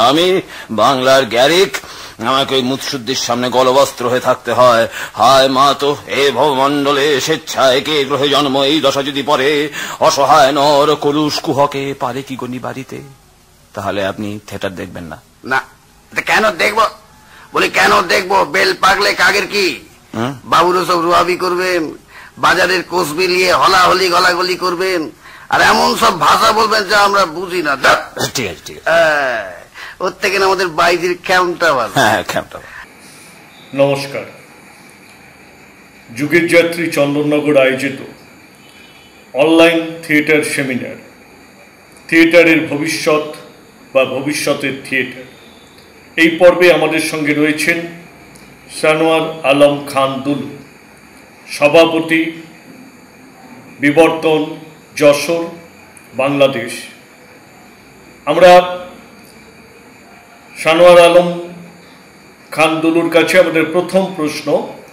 আমি বাংলার গ্যারিক, আমাকে ওই মুৎসুদ্দির সামনে গলবস্ত্র হয়ে থাকতে হয়। হায় মা তো এ ভবমণ্ডলে স্বেচ্ছায় কে গ্রহে জন্ম, এই দশা যদি পড়ে অসহায় নর কলুষ কুহকে পারে কি গনি বাড়িতে। তাহলে আপনি থিয়েটার দেখবেন না? না। কেন দেখবো? বলি কেন দেখবো? বেল পাগলে কাগের কি? বাবুরও সব রুয়াবি করবেন, বাজারের কোষ বিলিয়ে হলাহলি গলাগলি করবেন, আর এমন সব ভাষা বলবেন যা আমরা বুঝি না। ঠিক আছে ঠিক আছে, ওর থেকে আমাদের বাইরের ক্যাম্পটা ভালো। হ্যাঁ ক্যাম্পটা। নমস্কার। যুগের যাত্রী চন্দননগর আয়োজিত অনলাইন থিয়েটার সেমিনার থিয়েটারের ভবিষ্যৎ বা ভবিষ্যতের থিয়েটার, এই পর্বে আমাদের সঙ্গে রয়েছেন সানোয়ার আলম খান দুলু, সভাপতি, বিবর্তন, যশোর, বাংলাদেশ। আমরা সানোয়ার আলম খান দুলুর কাছে আমাদের প্রথম প্রশ্ন,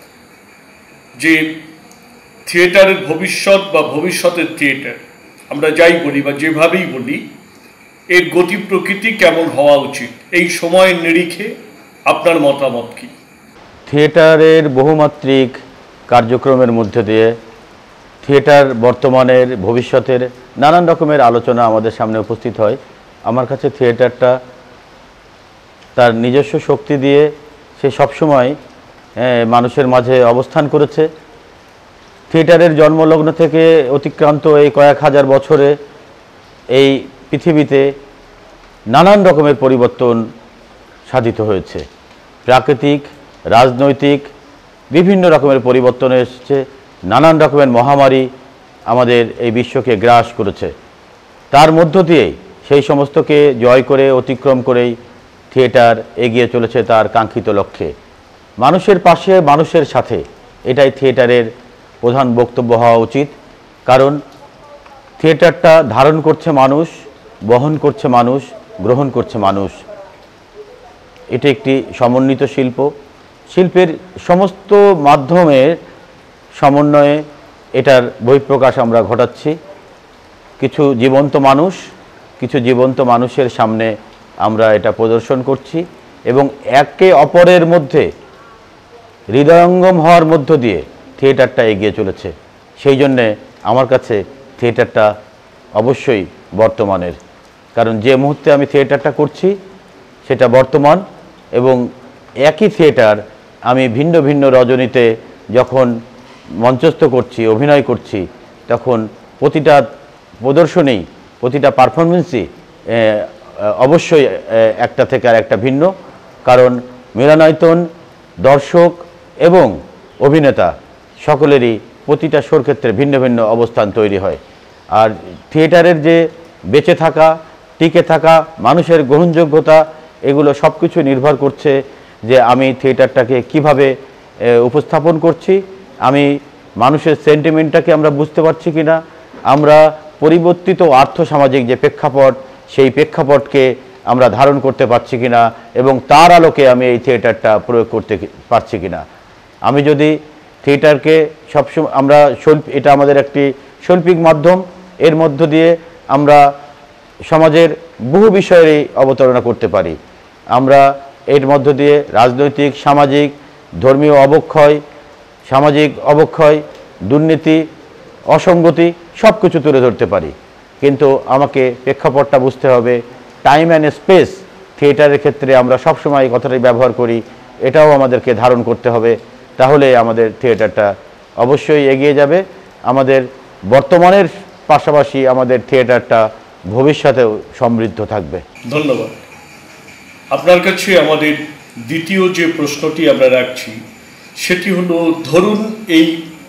যে থিয়েটারের ভবিষ্যৎ বা ভবিষ্যতের থিয়েটার আমরা যাই বলি বা যেভাবেই বলি, এর গতি প্রকৃতি কেমন হওয়া উচিত, এই সময়ের নিরিখে আপনার মতামত কি? থিয়েটারের বহুমাত্রিক কার্যক্রমের মধ্যে দিয়ে থিয়েটার বর্তমানের ভবিষ্যতের নানান রকমের আলোচনা আমাদের সামনে উপস্থিত হয়। আমার কাছে থিয়েটারটা তার নিজস্ব শক্তি দিয়ে সে সবসময় মানুষের মাঝে অবস্থান করেছে। থিয়েটারের জন্মলগ্ন থেকে অতিক্রান্ত এই কয়েক হাজার বছরে এই পৃথিবীতে নানান রকমের পরিবর্তন সাধিত হয়েছে। প্রাকৃতিক, রাজনৈতিক বিভিন্ন রকমের পরিবর্তন এসেছে। নানান রকমের মহামারী আমাদের এই বিশ্বকে গ্রাস করেছে। তার মধ্য দিয়েই সেই সমস্তকে জয় করে অতিক্রম করেই থিয়েটার এগিয়ে চলেছে তার কাঙ্ক্ষিত লক্ষ্যে। মানুষের পাশে, মানুষের সাথে, এটাই থিয়েটারের প্রধান বক্তব্য হওয়া উচিত। কারণ থিয়েটারটা ধারণ করছে মানুষ, বহন করছে মানুষ, গ্রহণ করছে মানুষ। এটি একটি সমন্বিত শিল্প। শিল্পের সমস্ত মাধ্যমের সমন্বয়ে এটার বহিঃপ্রকাশ আমরা ঘটাচ্ছি। কিছু জীবন্ত মানুষ, কিছু জীবন্ত মানুষের সামনে আমরা এটা প্রদর্শন করছি এবং একে অপরের মধ্যে হৃদয়ঙ্গম হওয়ার মধ্য দিয়ে থিয়েটারটা এগিয়ে চলেছে। সেই জন্যে আমার কাছে থিয়েটারটা অবশ্যই বর্তমানের, কারণ যে মুহূর্তে আমি থিয়েটারটা করছি সেটা বর্তমান, এবং একই থিয়েটার আমি ভিন্ন ভিন্ন রজনীতে যখন মঞ্চস্থ করছি, অভিনয় করছি, তখন প্রতিটা প্রদর্শনেই, প্রতিটা পারফরমেন্সই অবশ্যই একটা থেকে আর একটা ভিন্ন। কারণ মিলনায়তন, দর্শক এবং অভিনেতা সকলেরই প্রতিটা শোর ক্ষেত্রে ভিন্ন ভিন্ন অবস্থান তৈরি হয়। আর থিয়েটারের যে বেঁচে থাকা, টিকে থাকা, মানুষের গ্রহণযোগ্যতা, এগুলো সব কিছু নির্ভর করছে যে আমি থিয়েটারটাকে কিভাবে উপস্থাপন করছি, আমি মানুষের সেন্টিমেন্টটাকে আমরা বুঝতে পারছি কিনা, আমরা পরিবর্তিত আর্থসামাজিক যে প্রেক্ষাপট, সেই প্রেক্ষাপটকে আমরা ধারণ করতে পারছি কিনা এবং তার আলোকে আমি এই থিয়েটারটা প্রয়োগ করতে পারছি কিনা। আমি যদি থিয়েটারকে সবসময় আমরা এটা আমাদের একটি শৈল্পিক মাধ্যম, এর মধ্য দিয়ে আমরা সমাজের বহু বিষয়েরই অবতারণা করতে পারি। আমরা এর মধ্য দিয়ে রাজনৈতিক, সামাজিক, ধর্মীয় অবক্ষয়, সামাজিক অবক্ষয়, দুর্নীতি, অসঙ্গতি সব কিছু তুলে ধরতে পারি। কিন্তু আমাকে প্রেক্ষাপটটা বুঝতে হবে। টাইম অ্যান্ড স্পেস থিয়েটারের ক্ষেত্রে আমরা সবসময় এই কথাটাই ব্যবহার করি, এটাও আমাদেরকে ধারণ করতে হবে। তাহলে আমাদের থিয়েটারটা অবশ্যই এগিয়ে যাবে। আমাদের বর্তমানের পাশাপাশি আমাদের থিয়েটারটা ভবিষ্যতেও সমৃদ্ধ থাকবে। ধন্যবাদ। আপনার কাছে আমাদের দ্বিতীয় যে প্রশ্নটি আমরা রাখছি সেটি হলো, ধরুন এই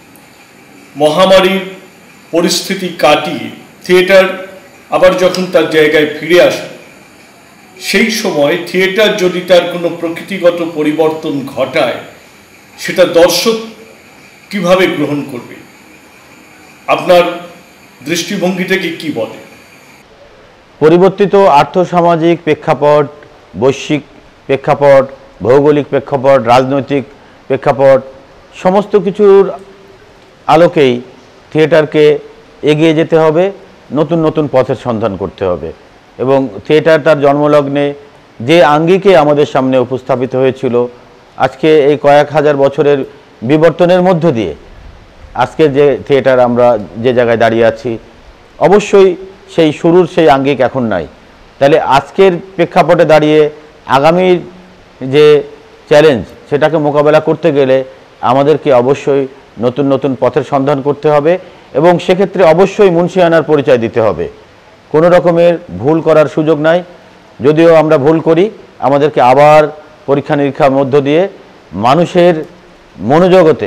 মহামারীর পরিস্থিতি কাটিয়ে থিয়েটার আবার যখন তার জায়গায় ফিরে আসে, সেই সময় থিয়েটার যদি তার কোনো প্রকৃতিগত পরিবর্তন ঘটায়, সেটা দর্শক কিভাবে গ্রহণ করবে? আপনার দৃষ্টিভঙ্গি থেকে কি বলে? পরিবর্তিত আর্থসামাজিক প্রেক্ষাপট, বৈশ্বিক প্রেক্ষাপট, ভৌগোলিক প্রেক্ষাপট, রাজনৈতিক প্রেক্ষাপট, সমস্ত কিছুর আলোকেই থিয়েটারকে এগিয়ে যেতে হবে, নতুন নতুন পথের সন্ধান করতে হবে। এবং থিয়েটার তার জন্মলগ্নে যে আঙ্গিকে আমাদের সামনে উপস্থাপিত হয়েছিল, আজকে এই কয়েক হাজার বছরের বিবর্তনের মধ্য দিয়ে আজকে যে থিয়েটার আমরা যে জায়গায় দাঁড়িয়ে আছি, অবশ্যই সেই শুরুর সেই আঙ্গিক এখন নাই। তাহলে আজকের প্রেক্ষাপটে দাঁড়িয়ে আগামীর যে চ্যালেঞ্জ, সেটাকে মোকাবেলা করতে গেলে আমাদেরকে অবশ্যই নতুন নতুন পথের সন্ধান করতে হবে এবং সেক্ষেত্রে অবশ্যই মুন্সিয়ানার পরিচয় দিতে হবে। কোনো রকমের ভুল করার সুযোগ নাই। যদিও আমরা ভুল করি, আমাদেরকে আবার পরীক্ষা নিরীক্ষার মধ্য দিয়ে মানুষের মনোজগতে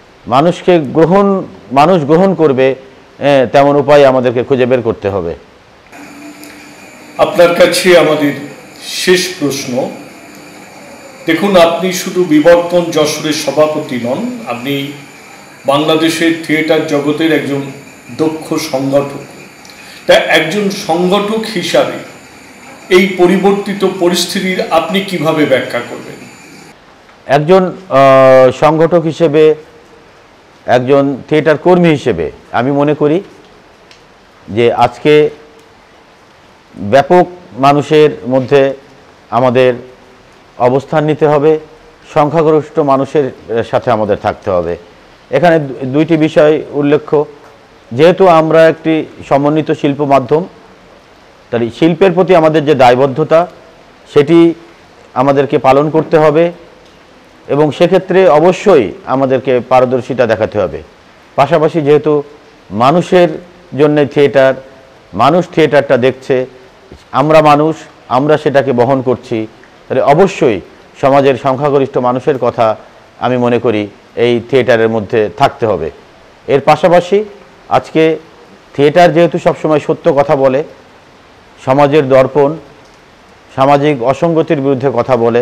মানুষ গ্রহণ করবে তেমন উপায় আমাদেরকে খুঁজে বের করতে হবে। আপনার কাছে আমাদের শেষ প্রশ্ন। দেখুন, আপনি শুধু বিবর্তন যশোরের সভাপতি নন, আপনি বাংলাদেশের থিয়েটার জগতের একজন দক্ষ সংগঠক। তা একজন সংগঠক হিসাবে এই পরিবর্তিত পরিস্থিতির আপনি কিভাবে ব্যাখ্যা করবেন? একজন সংগঠক হিসেবে, একজন থিয়েটার কর্মী হিসেবে আমি মনে করি যে আজকে ব্যাপক মানুষের মধ্যে আমাদের অবস্থান নিতে হবে, সংখ্যাগরিষ্ঠ মানুষের সাথে আমাদের থাকতে হবে। এখানে দুইটি বিষয় উল্লেখ্য। যেহেতু আমরা একটি সমন্বিত শিল্প মাধ্যম, তাই শিল্পের প্রতি আমাদের যে দায়বদ্ধতা সেটি আমাদেরকে পালন করতে হবে এবং সেক্ষেত্রে অবশ্যই আমাদেরকে পারদর্শিতা দেখাতে হবে। পাশাপাশি যেহেতু মানুষের জন্য থিয়েটার, মানুষ থিয়েটারটা দেখছে, আমরা সেটাকে বহন করছি, তাহলে অবশ্যই সমাজের সংখ্যাগরিষ্ঠ মানুষের কথা আমি মনে করি এই থিয়েটারের মধ্যে থাকতে হবে। এর পাশাপাশি আজকে থিয়েটার যেহেতু সবসময় সত্য কথা বলে, সমাজের দর্পণ, সামাজিক অসঙ্গতির বিরুদ্ধে কথা বলে,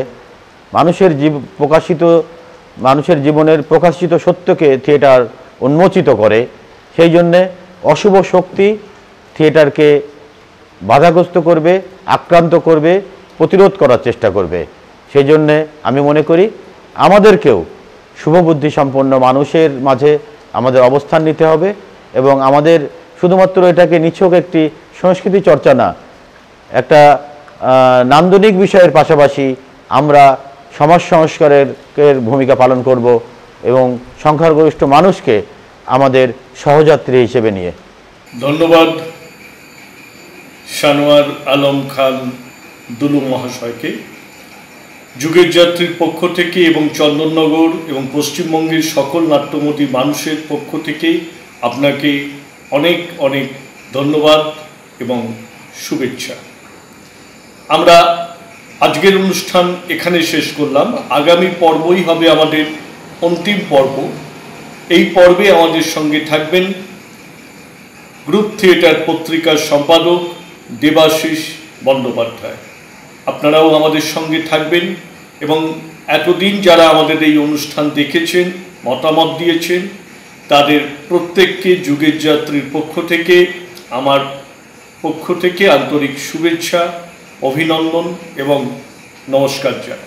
মানুষের জীবনের প্রকাশিত সত্যকে থিয়েটার উন্মোচিত করে, সেই জন্যে অশুভ শক্তি থিয়েটারকে বাধাগ্রস্ত করবে, আক্রান্ত করবে, প্রতিরোধ করার চেষ্টা করবে। সেই জন্যে আমি মনে করি আমাদেরকেও শুভবুদ্ধি সম্পন্ন মানুষের মাঝে আমাদের অবস্থান নিতে হবে এবং আমাদের শুধুমাত্র এটাকে নিছক একটি সংস্কৃতি চর্চা না, একটা নান্দনিক বিষয়ের পাশাপাশি আমরা সমাজ সংস্কারের ভূমিকা পালন করব এবং সংখ্যাগরিষ্ঠ মানুষকে আমাদের সহযাত্রী হিসেবে নিয়ে। ধন্যবাদ সানোয়ার আলম খান দুলু মহাশয়কে। যুগের যাত্রীর পক্ষ থেকে এবং চন্দননগর এবং পশ্চিমবঙ্গের সকল নাট্যমতী মানুষের পক্ষ থেকে আপনাকে অনেক অনেক ধন্যবাদ এবং শুভেচ্ছা। আমরা আজকের অনুষ্ঠান এখানে শেষ করলাম। আগামী পর্বই হবে আমাদের অন্তিম পর্ব। এই পর্বে আমাদের সঙ্গে থাকবেন গ্রুপ থিয়েটার পত্রিকার সম্পাদক দেবাশিস বন্দ্যোপাধ্যায়। আপনারাও আমাদের সঙ্গে থাকবেন এবং এতদিন যারা আমাদের এই অনুষ্ঠান দেখেছেন, মতামত দিয়েছেন, তাদের প্রত্যেককে যুগের যাত্রীর পক্ষ থেকে, আমার পক্ষ থেকে আন্তরিক শুভেচ্ছা, অভিনন্দন এবং নমস্কার জানাই।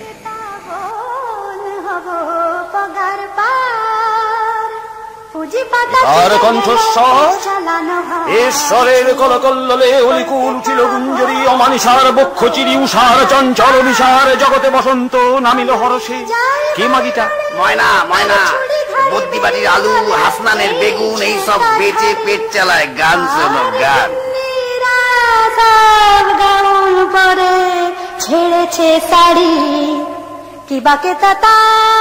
তার কণ্ঠস্বর ঈশ্বরের কলকল্লোলে অলিকুল উঠিল গুঞ্জরি, অমানিসার বক্ষ চিরি উষার চঞ্চল বিসার, জগতে বসন্ত নামিল হরষে। কে মাগিটা? ময়না, ময়না বুদ্ধিবাড়ির আলু, হাসনানের বেগুন, এইসব বেচে পেট চালায়। গান শোনো, গান। পরে ছেড়েছে শাড়ি, কি বাকে তাতা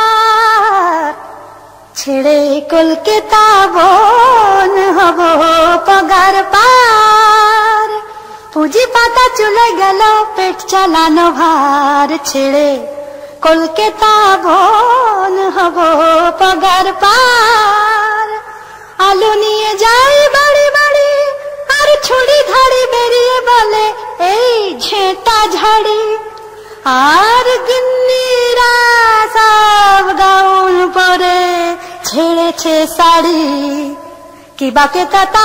ছেড়ে কলকাতা বন হব পগার পার, পুঁজি পাতা চলে গেল পেট চালানো ভার, ছেড়ে কলকাতা বন হব পগার পার। আলু নিয়ে যাই বাড়ি বাড়ি আর ছুরি ধাড়ি বেরিয়ে বলে এই ঝেঁটা ঝাড়ি, আর গিন্নিরা সব গাউন পরে ছেড়েছে শাড়ি, কি বাকে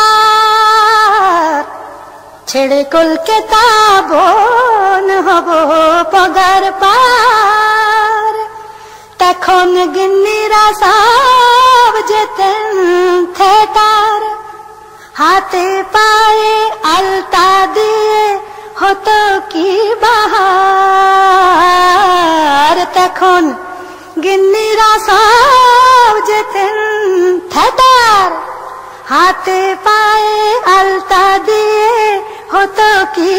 তাতার ছেড়ে কলকাতা বন হব পগার পার। তখন গিন্নিরা সব যেতেন থিয়েটার, হাতে পায়ে আলতা দিয়ে হতো কি বাহার। তখন গিন্নিরা সব যেতেন থিয়েটার, হাতে পায়ে আলতা দিয়ে হতো কি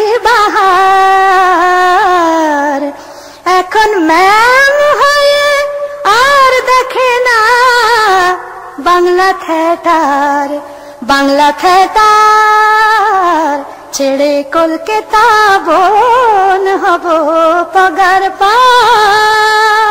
বাহার। এখন ম্যাম হয়ে আর দেখে না বাংলা থিয়েটার, বাংলা থিয়েটার ছেড়ে কলকাতা বন হব পগার পার।